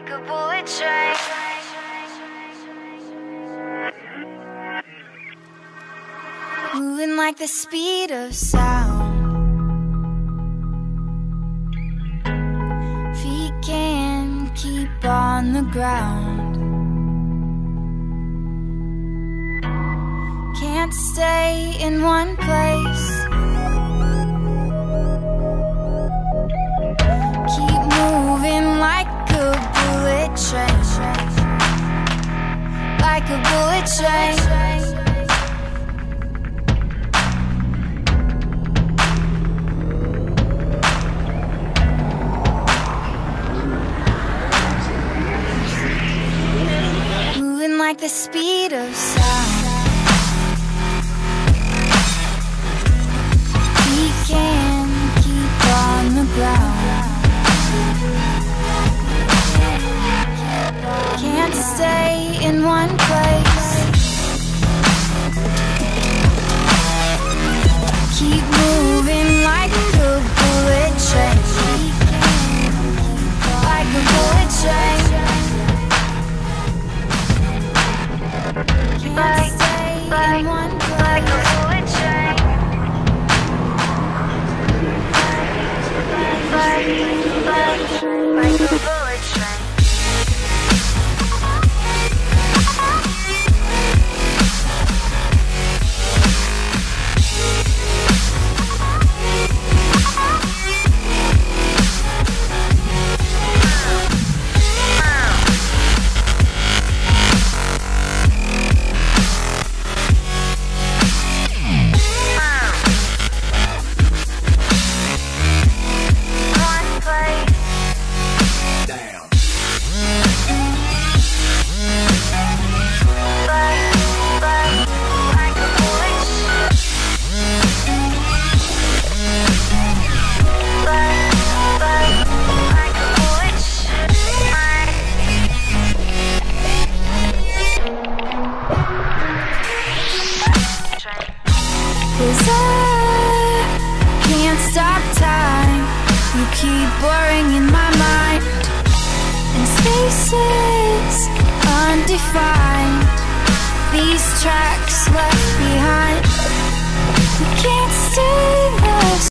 like a bullet train. Moving like the speed of sound. Feet can't keep on the ground. Can't stay in one place. Keep moving like a bullet train. Like a bullet train. Moving like the speed of sound. We can keep on the ground. Can't stay in one place. Keep moving like a bullet train. Like a bullet train. Can't stay in one place. Like a bullet train. Like a bullet train. Cause I can't stop time. You keep blurring in my mind. And spaces undefined. These tracks left behind. You can't stay